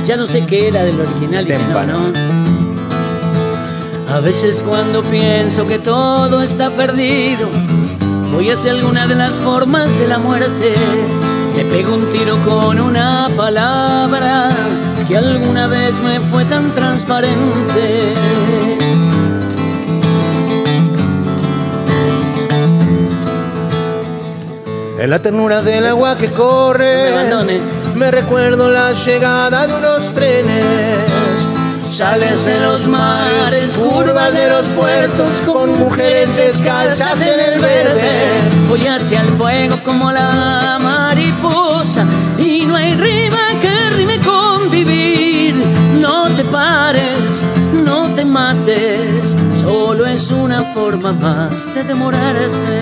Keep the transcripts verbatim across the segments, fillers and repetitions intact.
Ya no sé qué era del original y qué no, ¿no? A veces cuando pienso que todo está perdido, voy hacia alguna de las formas de la muerte. Me pego un tiro con una palabra que alguna vez me fue tan transparente. En la ternura del agua que corre, no me abandone. Me recuerdo la llegada de unos trenes. Sales de los mares, curvas de los puertos, con mujeres descalzas en el verde. Voy hacia el fuego como la mariposa, y no hay rima que rime con vivir. No te pares, no te mates, solo es una forma más de demorarse.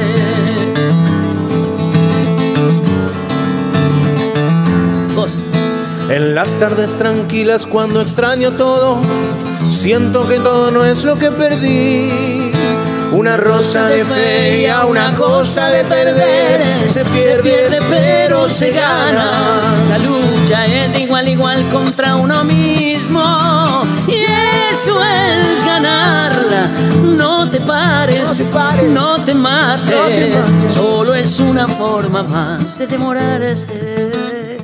En las tardes tranquilas cuando extraño todo, siento que todo no es lo que perdí. Una rosa de feria, una cosa de perder. Se pierde, se pierde pero se gana. La lucha es de igual a igual contra uno mismo, y eso es ganarla. No te pares, no te, pares, no te mates, no te mates. Solo es una forma más de demorarse.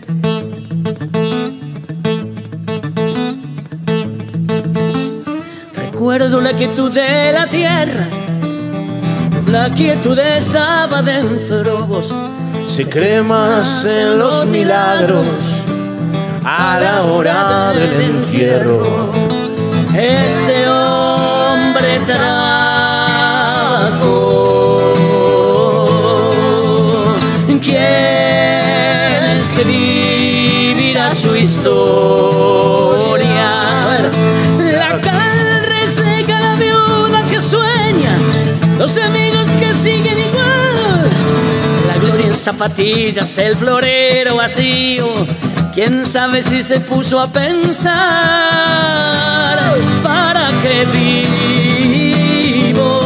Recuerdo la quietud de la tierra, la quietud estaba dentro vos. Se cree más en los milagros a la hora del entierro. Este hombre trajo, ¿quién escribirá su historia? La cal reseca, la viuda que sueña, los amigos que siguen igual. La gloria en zapatillas, el florero vacío. Quién sabe si se puso a pensar para qué vivo.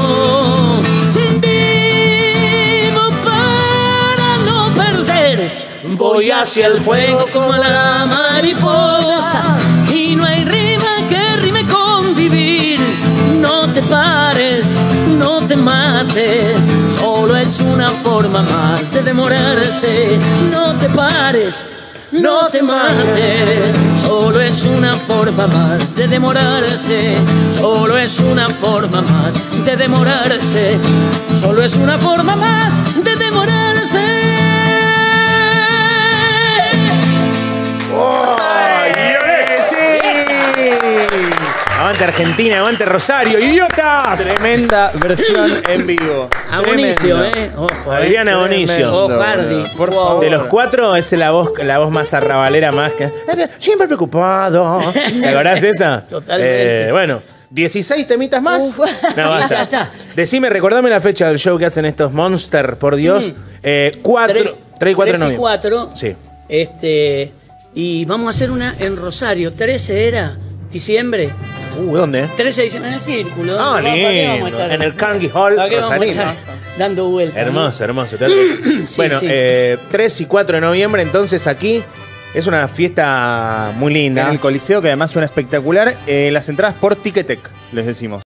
Vivo para no perder. Voy hacia el fuego como la mariposa, y no hay rima que rime con vivir. No te pares, no te mates, solo es una forma más de demorarse. No te pares, no te mates, solo es una forma más de demorarse. Solo es una forma más de demorarse. Solo es una forma más de demorarse. Aguante Argentina, aguante Rosario, idiotas. Tremenda versión en vivo. Abonicio, eh. Ojo, Adriana Abonicio. Ojo, Hardy. Por favor. De los cuatro es la voz, la voz más arrabalera, más que siempre preocupado. ¿Te acordás esa? Totalmente. Eh, bueno, dieciséis temitas más. Uf. No, basta. Ya está. Decime, recordame la fecha del show que hacen estos Monster, por Dios. Mm. Eh, cuatro, tres y cuatro de tres y noviembre. cuatro. Sí. Este, y vamos a hacer una en Rosario. trece era diciembre. Uh, ¿dónde? trece de diciembre en el Círculo. Ah, ¿Para qué vamos a lindo. estar? En el Carnegie Hall, ¿Para qué vamos a Rosarino. estar dando vueltas? Hermoso, hermoso. Sí, bueno, sí. Eh, tres y cuatro de noviembre, entonces aquí es una fiesta muy linda. En el Coliseo, que además suena espectacular. Eh, las entradas por Ticketek, les decimos.